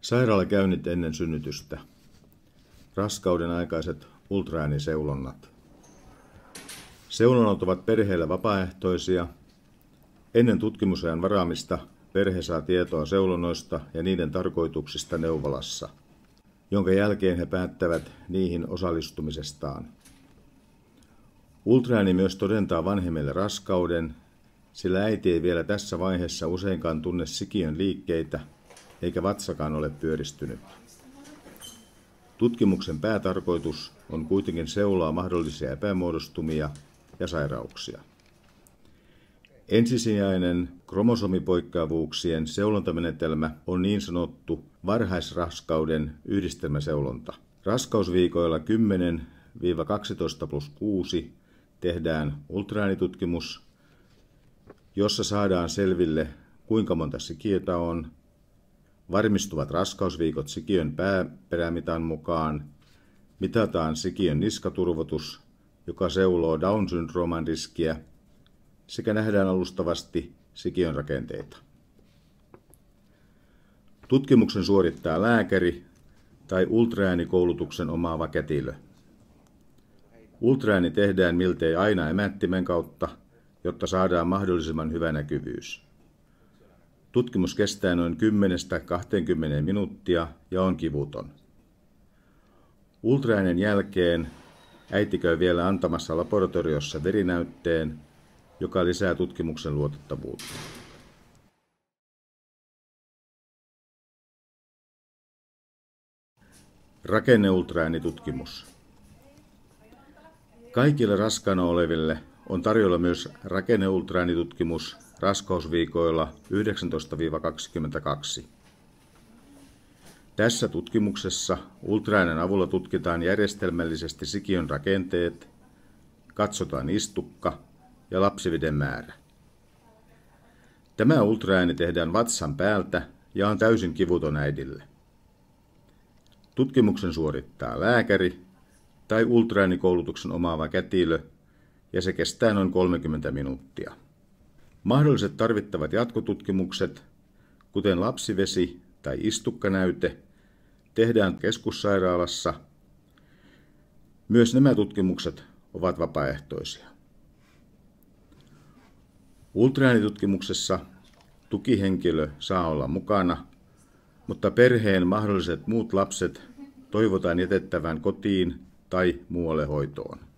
Sairaalakäynnit ennen synnytystä. Raskauden aikaiset ultraääniseulonnat. Seulonnat ovat perheelle vapaaehtoisia. Ennen tutkimusajan varaamista perhe saa tietoa seulonnoista ja niiden tarkoituksista neuvolassa, jonka jälkeen he päättävät niihin osallistumisestaan. Ultraääni myös todentaa vanhemmille raskauden, sillä äiti ei vielä tässä vaiheessa useinkaan tunne sikiön liikkeitä, eikä vatsakaan ole pyöristynyt. Tutkimuksen päätarkoitus on kuitenkin seuloa mahdollisia epämuodostumia ja sairauksia. Ensisijainen kromosomipoikkeavuuksien seulontamenetelmä on niin sanottu varhaisraskauden yhdistelmäseulonta. Raskausviikoilla 10-12+6 tehdään ultraäänitutkimus, jossa saadaan selville, kuinka monta sikiötä on, varmistuvat raskausviikot sikiön pääperämitan mukaan, mitataan sikiön niskaturvotus, joka seuloo Down-syndrooman riskiä, sekä nähdään alustavasti sikiön rakenteita. Tutkimuksen suorittaa lääkäri tai ultraäänikoulutuksen omaava kätilö. Ultraääni tehdään miltei aina emättimen kautta, jotta saadaan mahdollisimman hyvä näkyvyys. Tutkimus kestää noin 10-20 minuuttia ja on kivuton. Ultraäänen jälkeen äiti käy vielä antamassa laboratoriossa verinäytteen, joka lisää tutkimuksen luotettavuutta. Rakenneultraäänitutkimus. Kaikille raskaana oleville on tarjolla myös rakenneultraäänitutkimus raskausviikoilla 19-22. Tässä tutkimuksessa ultraäänen avulla tutkitaan järjestelmällisesti sikiön rakenteet, katsotaan istukka ja lapsiveden määrä. Tämä ultraääni tehdään vatsan päältä ja on täysin kivuton äidille. Tutkimuksen suorittaa lääkäri tai ultraäänikoulutuksen omaava kätilö ja se kestää noin 30 minuuttia. Mahdolliset tarvittavat jatkotutkimukset, kuten lapsivesi tai istukkanäyte, tehdään keskussairaalassa. Myös nämä tutkimukset ovat vapaaehtoisia. Ultraäänitutkimuksessa tukihenkilö saa olla mukana, mutta perheen mahdolliset muut lapset toivotaan jätettävän kotiin tai muualle hoitoon.